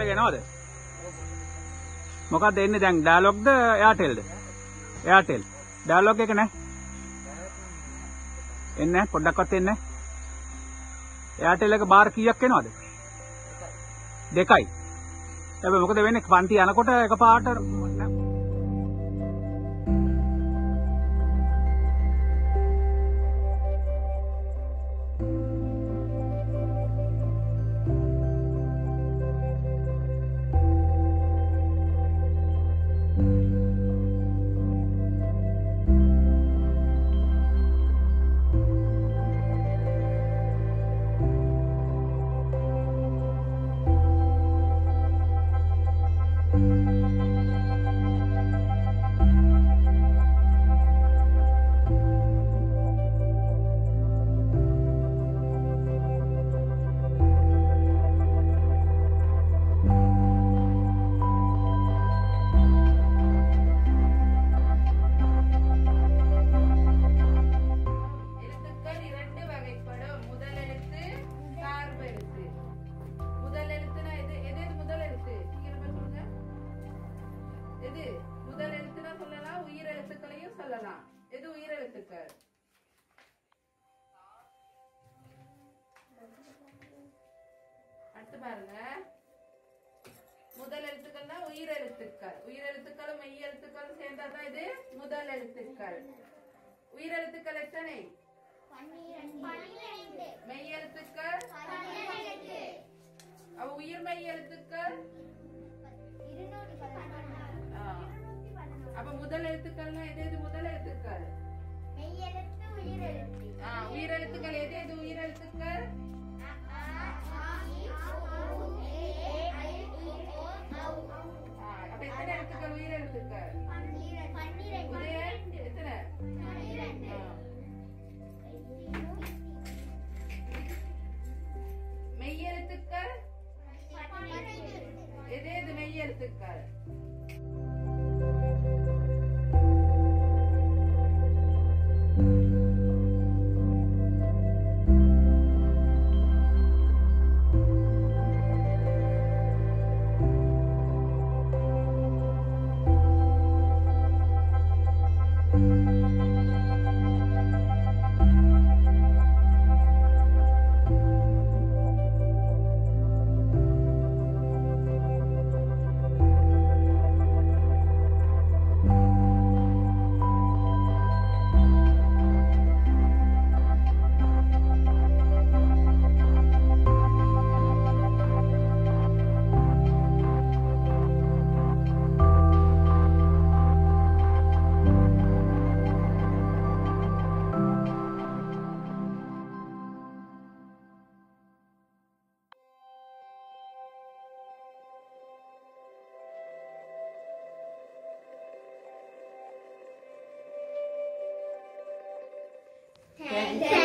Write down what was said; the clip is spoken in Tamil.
එනවද? මොකක්ද එන්නේ දැන් ඩයලොග්ද එයාටෙල්ද? එයාටෙල්. ඩයලොග් එක නැහැ. එන්නේ නැහැ පොඩ්ඩක්වත් එන්නේ නැහැ. එයාටෙල් එක බාර කීයක් එනවද? 2යි. හැබැයි මොකද වෙන්නේ පන්ති යනකොට එකපාරට பாருங்க முதல் எழுத்துக்கள்னா உயிர் எழுத்துக்கள் உயிரெழுத்துக்களும் மெய் எழுத்துக்களும் சேர்ந்தாதான் இது முதல் எழுத்துக்கள் உயிர் எழுத்துக்கள் எத்தனை 12 மெய் எழுத்துக்கள் 12 அவ உயிர் மெய் எழுத்துக்கள் 216 அப்ப முதல் எழுத்துக்கள்னா எது எது முதல் எழுத்துக்கள் மெய் எழுத்து உயிர் எழுத்து உயிர் எழுத்துக்கள் எது எது உயிர் எழுத்துக்கள் அப்ப எத்தனை எழுத்துக்கள் உயிர் எழுத்துக்கள் 12 எத்தனை 12 மெய் எழுத்துக்கள் எது எது மெய் எழுத்துக்கள் And